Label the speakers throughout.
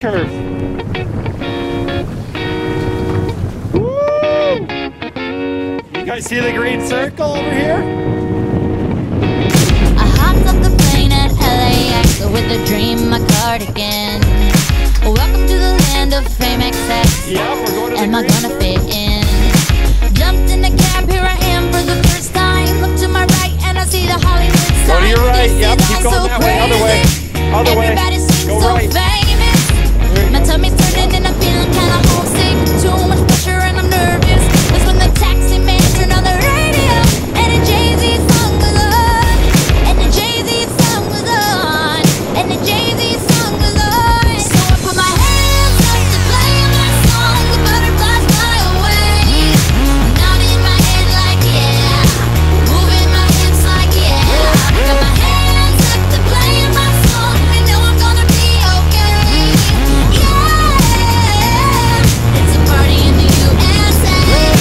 Speaker 1: curve. Woo! You guys see the green circle over here?
Speaker 2: I hopped off the plane at LAX with a dream, my cardigan. Welcome to the land of fame excess.
Speaker 1: Yeah, we're going to the
Speaker 2: Am I
Speaker 1: green.
Speaker 2: gonna fit in? Jumped in the cab, here I am for the first time. Look to my right and I see the Hollywood sign.
Speaker 1: Go to your right,
Speaker 2: This
Speaker 1: yep,
Speaker 2: is
Speaker 1: keep
Speaker 2: all
Speaker 1: going
Speaker 2: so
Speaker 1: that way, other way.
Speaker 2: crazy.
Speaker 1: Other way.
Speaker 2: Everybody seems
Speaker 1: Go
Speaker 2: so
Speaker 1: right.
Speaker 2: famous. My tummy's turning and I'm feeling kinda homesick. Too much pressure and I'm nervous. That's when the taxi man turned on the radio and the Jay-Z song was on. And the Jay-Z song was on. And the Jay-Z song was on. So I put my hands up to play my song. The butterflies fly away. Nodding my head like yeah. Moving my hips like yeah. Got my hands up to play my song. I know I'm gonna be okay. Yeah. It's a party in the USA.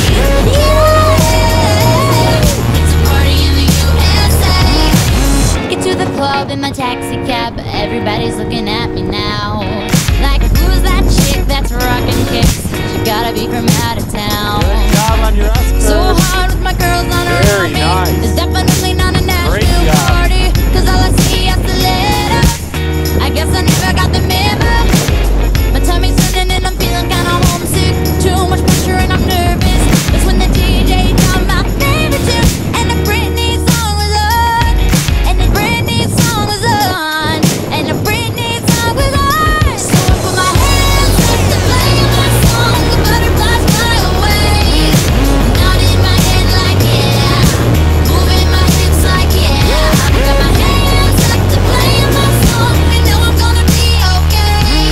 Speaker 2: Yeah. It's a party in the USA. Get to the club in my taxi cab. Everybody's looking at me now. Like, who's that chick that's rocking kicks? She gotta be from out of town.
Speaker 1: Good job on your S curve.
Speaker 2: So hard with my girls on
Speaker 1: Very
Speaker 2: around me.
Speaker 1: nice.
Speaker 2: It's definitely not a
Speaker 1: Great
Speaker 2: Nashville
Speaker 1: job.
Speaker 2: party. Cause all I see is the letters. I guess I never got the memo. My tummy's turning and I'm feeling kinda homesick. Too much pressure and I'm nervous. That's when the DJ dropped my favorite tune. And the Britney song was on. And the Britney song was on. And the Britney song was on. So I put my hands up to play my song. The butterflies fly away. Nodding my head like yeah. Moving my hips like yeah. Got my hands up to play my song. I know I'm gonna be okay.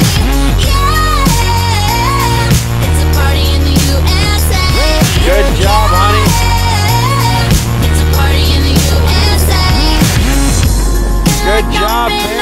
Speaker 2: Yeah. It's a party in the USA.
Speaker 1: Good job, honey.
Speaker 2: It's a party in the USA.
Speaker 1: Good job, man.